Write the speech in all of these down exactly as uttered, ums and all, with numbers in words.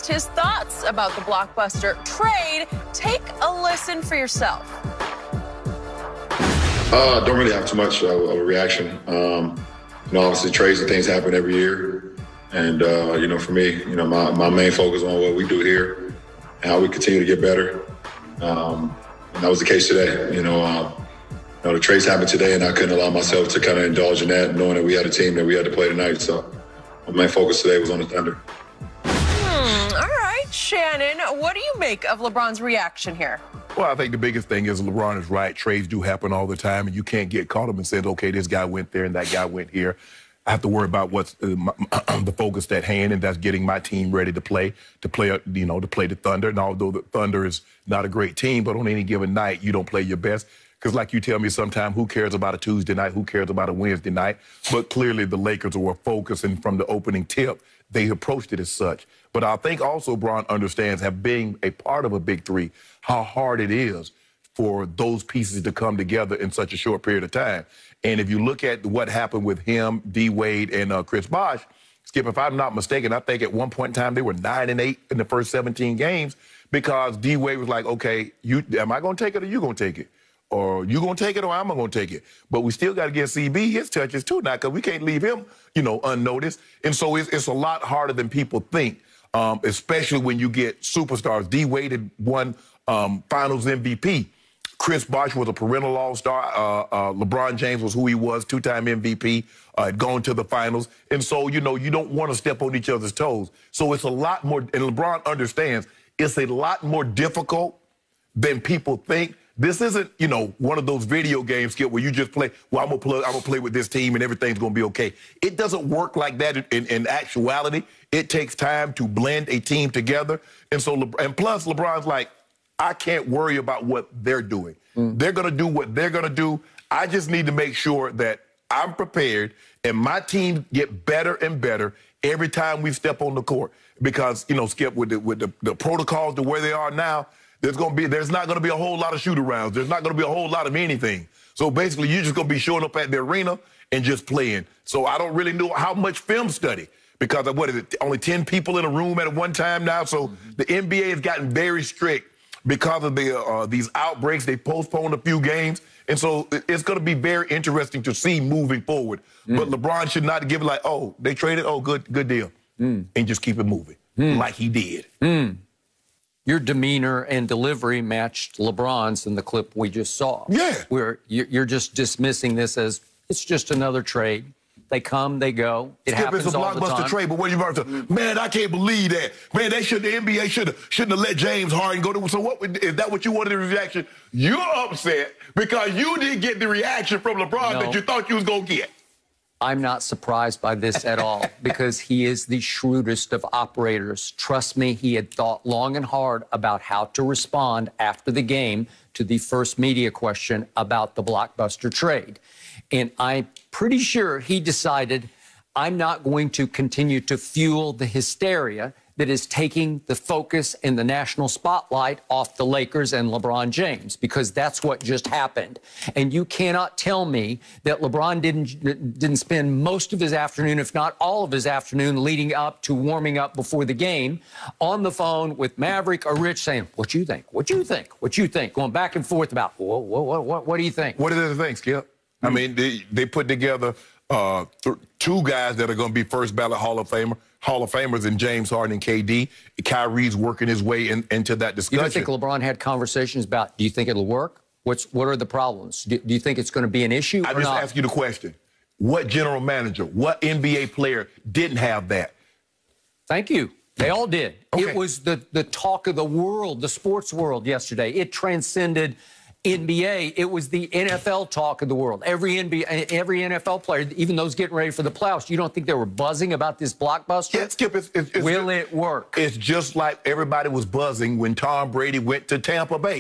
expressed his thoughts about the blockbuster trade. Take a listen for yourself. Uh, don't really have too much of a reaction. Um, you know, obviously trades and things happen every year. And, uh, you know, for me, you know, my, my main focus on what we do here and how we continue to get better. Um, and that was the case today. You know, um, you know, the trades happened today and I couldn't allow myself to kind of indulge in that, knowing that we had a team that we had to play tonight. So my main focus today was on the Thunder. Hmm, all right, Shannon, what do you make of LeBron's reaction here? Well, I think the biggest thing is LeBron is right. Trades do happen all the time, and you can't get caught up and say, okay, this guy went there and that guy went here. I have to worry about what's uh, my, the focus at hand, and that's getting my team ready to play, to play, you know, to play the Thunder. And although the Thunder is not a great team, but on any given night, you don't play your best. Because like you tell me sometimes, who cares about a Tuesday night? Who cares about a Wednesday night? But clearly the Lakers were focused, and from the opening tip, they approached it as such. But I think also Bron understands, have being a part of a big three, how hard it is for those pieces to come together in such a short period of time. And if you look at what happened with him, D. Wade, and uh, Chris Bosh, Skip, if I'm not mistaken, I think at one point in time they were nine and eight in the first seventeen games because D. Wade was like, okay, you, am I going to take it or you going to take it? Or you going to take it or I'm going to take it? But we still got to get C B his touches too now because we can't leave him, you know, unnoticed. And so it's, it's a lot harder than people think, um, especially when you get superstars. D. Wade had won um, Finals M V P. Chris Bosh was a perennial all-star. Uh, uh, LeBron James was who he was, two-time M V P, uh, had gone to the finals. And so, you know, you don't want to step on each other's toes. So it's a lot more, and LeBron understands, it's a lot more difficult than people think. This isn't, you know, one of those video games, Skip, where you just play, well, I'm going to play, I'm gonna play with this team and everything's going to be okay. It doesn't work like that in, in, in actuality. It takes time to blend a team together. And so, Le- and plus, LeBron's like, I can't worry about what they're doing. Mm. They're going to do what they're going to do. I just need to make sure that I'm prepared and my team get better and better every time we step on the court. Because, you know, Skip, with the, with the, the protocols to where they are now, there's going to be, there's not going to be a whole lot of shoot-arounds. There's not going to be a whole lot of anything. So basically, you're just going to be showing up at the arena and just playing. So I don't really know how much film study. Because, what is it, only ten people in a room at one time now? So mm-hmm. the N B A has gotten very strict. Because of the, uh, these outbreaks, they postponed a few games. And so it's going to be very interesting to see moving forward. Mm. But LeBron should not give it like, oh, they traded? Oh, good good deal. Mm. And just keep it moving mm. like he did. Mm. Your demeanor and delivery matched LeBron's in the clip we just saw. Yeah. Where you're just dismissing this as it's just another trade. They come, they go. It Skip, happens it's a all the blockbuster time. trade, but what are you about to? Man, I can't believe that. Man, they should. The N B A should shouldn't have let James Harden go to. So what? Is that what you wanted? The reaction? You're upset because you didn't get the reaction from LeBron No. that you thought you was gonna get. I'm not surprised by this at all because he is the shrewdest of operators. Trust me, he had thought long and hard about how to respond after the game to the first media question about the blockbuster trade. And I'm pretty sure he decided, I'm not going to continue to fuel the hysteria that is taking the focus and the national spotlight off the Lakers and LeBron James, because that's what just happened. And you cannot tell me that LeBron didn't didn't spend most of his afternoon, if not all of his afternoon, leading up to warming up before the game on the phone with Maverick or Rich saying, what you think? What you think? What you think? Going back and forth about, what, what, what, what do you think? What are the things, Skip? I mean, they, they put together uh, th- two guys that are going to be first ballot Hall of Famer, Hall of Famers in James Harden and K D. Kyrie's working his way in, into that discussion. You don't think LeBron had conversations about, do you think it'll work? What's What are the problems? Do, do you think it's going to be an issue I or just not? ask you the question. What general manager, what N B A player didn't have that? Thank you. They all did. Okay. It was the, the talk of the world, the sports world yesterday. It transcended N B A. It was the N F L talk of the world. Every N B A, every N F L player, even those getting ready for the playoffs, you don't think they were buzzing about this blockbuster? Yeah, Skip, it's, it's, it's, Will it work? It's just like everybody was buzzing when Tom Brady went to Tampa Bay.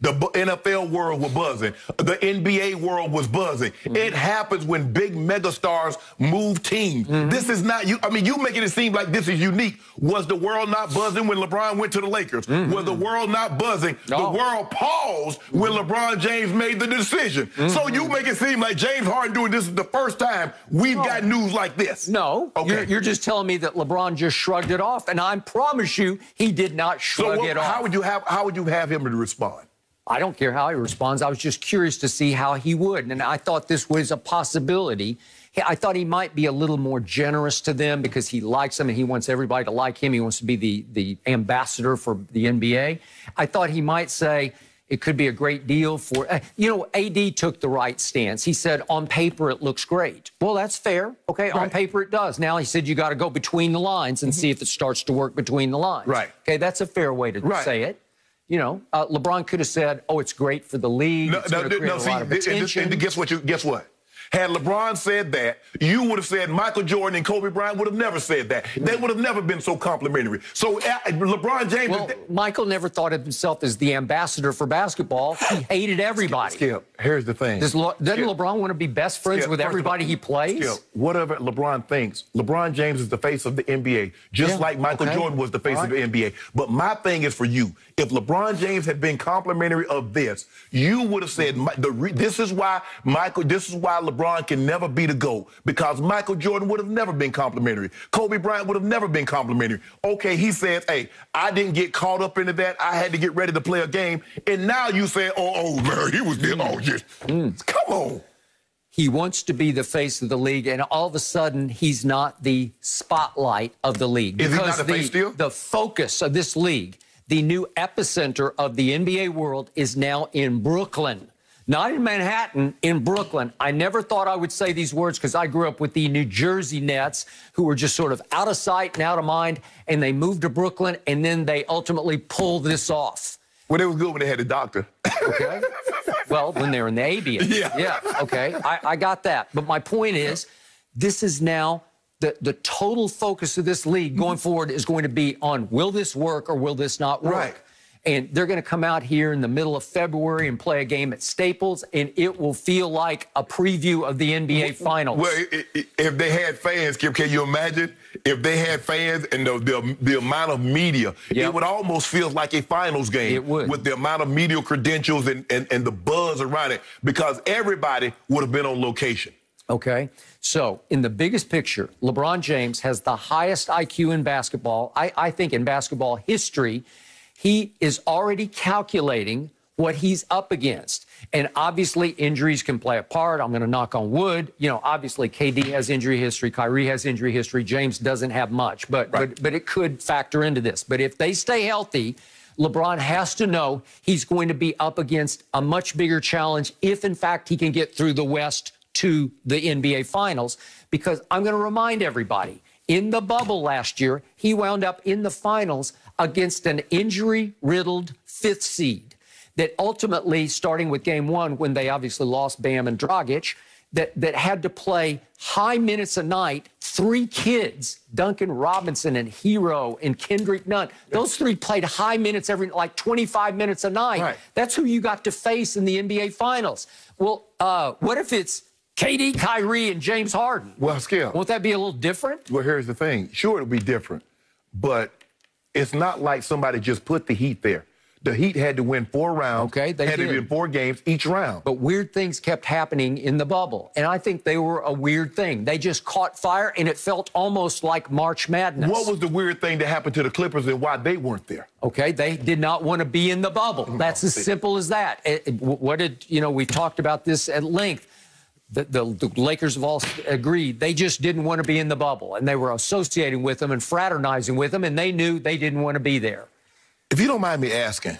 The N F L world was buzzing. The N B A world was buzzing. Mm-hmm. It happens when big megastars move teams. Mm-hmm. This is not you. I mean, you making it seem like this is unique. Was the world not buzzing when LeBron went to the Lakers? Mm-hmm. Was the world not buzzing? No. The world paused mm-hmm. when LeBron James made the decision. Mm-hmm. So you make it seem like James Harden doing this is the first time we've no. got news like this. No. Okay. You're, you're just telling me that LeBron just shrugged it off, and I promise you he did not shrug so what, it off. How would you have how would you have him to respond? I don't care how he responds. I was just curious to see how he would, and I thought this was a possibility. I thought he might be a little more generous to them because he likes them and he wants everybody to like him. He wants to be the, the ambassador for the N B A. I thought he might say it could be a great deal for, uh, you know, A D took the right stance. He said, on paper, it looks great. Well, that's fair. Okay, right. On paper, it does. Now he said you got to go between the lines and mm-hmm. see if it starts to work between the lines. Right. Okay, that's a fair way to right. say it. You know, uh, LeBron could have said, "Oh, it's great for the league. No, it's no, create no. a See, lot of and, attention." and guess what? You guess what? Had LeBron said that, you would have said Michael Jordan and Kobe Bryant would have never said that. They would have never been so complimentary. So uh, LeBron James... Well, is, Michael never thought of himself as the ambassador for basketball. He hated everybody. Skip, Skip here's the thing. Does Le doesn't Skip. LeBron want to be best friends Skip, with everybody all, he plays? Skip, whatever LeBron thinks, LeBron James is the face of the N B A, just yeah, like Michael okay. Jordan was the face right. of the N B A. But my thing is for you. If LeBron James had been complimentary of this, you would have said, the re this is why Michael, this is why LeBron can never be the GOAT, because Michael Jordan would have never been complimentary. Kobe Bryant would have never been complimentary. Okay, he says, hey, I didn't get caught up into that. I had to get ready to play a game. And now you say, oh, oh, man, he was there. Oh, yes. Mm. Come on. He wants to be the face of the league, and all of a sudden, he's not the spotlight of the league. Is he not the face still? The focus of this league, the new epicenter of the N B A world, is now in Brooklyn. Not in Manhattan, in Brooklyn. I never thought I would say these words because I grew up with the New Jersey Nets, who were just sort of out of sight and out of mind, and they moved to Brooklyn, and then they ultimately pulled this off. Well, it was good when they had a doctor. Okay. Well, when they were in the A B A. Yeah. Yeah, okay. I, I got that. But my point is, this is now the, the total focus of this league going forward is going to be on will this work or will this not work? Right. And they're going to come out here in the middle of February and play a game at Staples, and it will feel like a preview of the N B A Finals. Well, if they had fans, Kip, can you imagine? If they had fans and the, the, the amount of media, yep. it would almost feel like a finals game. It would. With the amount of media credentials and, and, and the buzz around it, because everybody would have been on location. Okay. So, in the biggest picture, LeBron James has the highest I Q in basketball, I, I think in basketball history. He is already calculating what he's up against. And obviously, injuries can play a part. I'm going to knock on wood. You know, obviously, K D has injury history. Kyrie has injury history. James doesn't have much. But, right. but, but it could factor into this. But if they stay healthy, LeBron has to know he's going to be up against a much bigger challenge if, in fact, he can get through the West to the N B A Finals. Because I'm going to remind everybody, in the bubble last year, he wound up in the finals against an injury-riddled fifth seed that ultimately, starting with game one, when they obviously lost Bam and Dragic, that, that had to play high minutes a night, three kids, Duncan Robinson and Hero and Kendrick Nunn, those three played high minutes every, like twenty-five minutes a night. Right. That's who you got to face in the N B A Finals. Well, uh, what if it's K D, Kyrie, and James Harden? Well, Skip. Won't that be a little different? Well, here's the thing. Sure, it'll be different, but it's not like somebody just put the Heat there. The Heat had to win four rounds. Okay, they had did. to win four games each round. But weird things kept happening in the bubble, and I think they were a weird thing. They just caught fire, and it felt almost like March Madness. What was the weird thing that happened to the Clippers and why they weren't there? Okay, they did not want to be in the bubble. That's as simple as that. It, it, what did, you know, we talked about this at length. The, the, the Lakers have all agreed they just didn't want to be in the bubble, and they were associating with them and fraternizing with them, and they knew they didn't want to be there. If you don't mind me asking,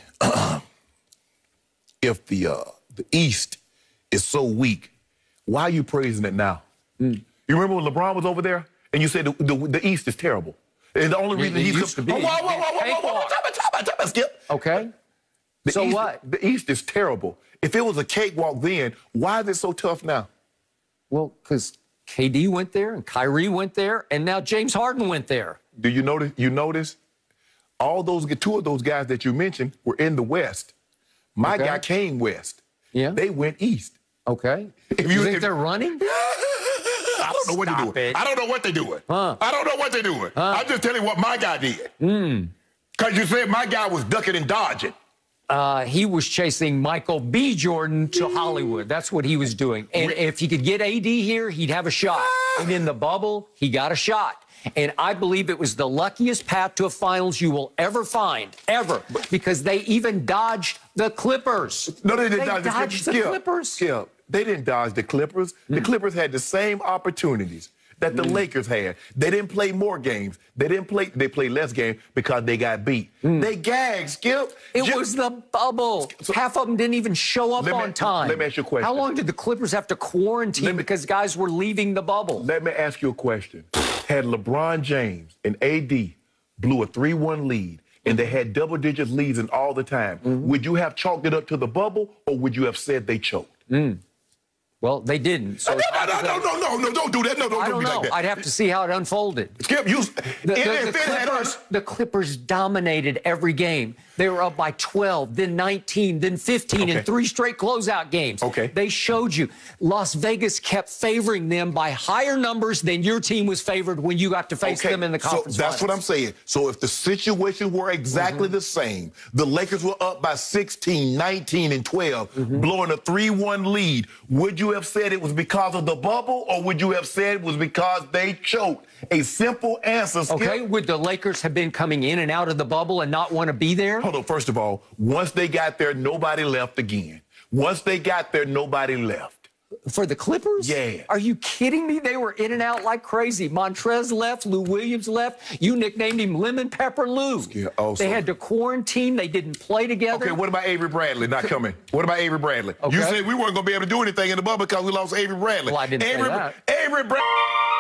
if the uh, the East is so weak, why are you praising it now? Mm. You remember when LeBron was over there, and you said the, the, the East is terrible, and the only reason it he's used to be. Oh, whoa, whoa, whoa, whoa, whoa, whoa, whoa, time out, time out, time out, Skip. Okay. The so East, what? The East is terrible. If it was a cakewalk then, why is it so tough now? Well, because K D went there, and Kyrie went there, and now James Harden went there. Do you notice? You notice? All those, two of those guys that you mentioned were in the West. My Okay. guy came west. Yeah. They went east. Okay. If you you- think if- they're running? I don't know what they're Stop doing. it. I don't know what they're doing. Huh. I don't know what they're doing. Huh. I'm just telling you what my guy did. Mm. Because you said my guy was ducking and dodging. Uh, he was chasing Michael B. Jordan to Hollywood. That's what he was doing. And if he could get A D here, he'd have a shot. And in the bubble, he got a shot. And I believe it was the luckiest path to a finals you will ever find, ever, because they even dodged the Clippers. No, they didn't They dodge the dodged Clippers. the Skip, Clippers. Skip, they didn't dodge the Clippers. The Clippers had the same opportunities that the Lakers had. They didn't play more games. They didn't play. They played less games because they got beat. They gagged, Skip. It Ju- was the bubble. So- Half of them didn't even show up Let me- on time. let me ask you a question. How long did the Clippers have to quarantine Let me- because guys were leaving the bubble? Let me ask you a question. Had LeBron James and A D blew a three one lead and they had double-digit leads in all the time, would you have chalked it up to the bubble or would you have said they choked? Well, they didn't. So No, it's no, hard no, to no, say. no, no, no, don't do that. No, don't I do don't me know. like that. I'd have to see how it unfolded. Skip, you. The, the- if the it had- Clippers, the Clippers dominated every game. They were up by twelve, then nineteen, then fifteen in Okay. three straight closeout games. Okay. They showed you. Las Vegas kept favoring them by higher numbers than your team was favored when you got to face them in the conference So that's what I'm finals. saying. So if the situation were exactly the same, the Lakers were up by sixteen, nineteen, and twelve, blowing a three one lead, would you have said it was because of the bubble or would you have said it was because they choked? A simple answer, Skip. Okay, would the Lakers have been coming in and out of the bubble and not want to be there? Hold on, first of all, once they got there, nobody left again. Once they got there, nobody left. For the Clippers? Yeah. Are you kidding me? They were in and out like crazy. Montrez left. Lou Williams left. You nicknamed him Lemon Pepper Lou. Yeah, also- They had to quarantine. They didn't play together. Okay, what about Avery Bradley not coming? What about Avery Bradley? Okay. You said we weren't going to be able to do anything in the bubble because we lost Avery Bradley. Well, I didn't say Avery, that. Avery Bradley.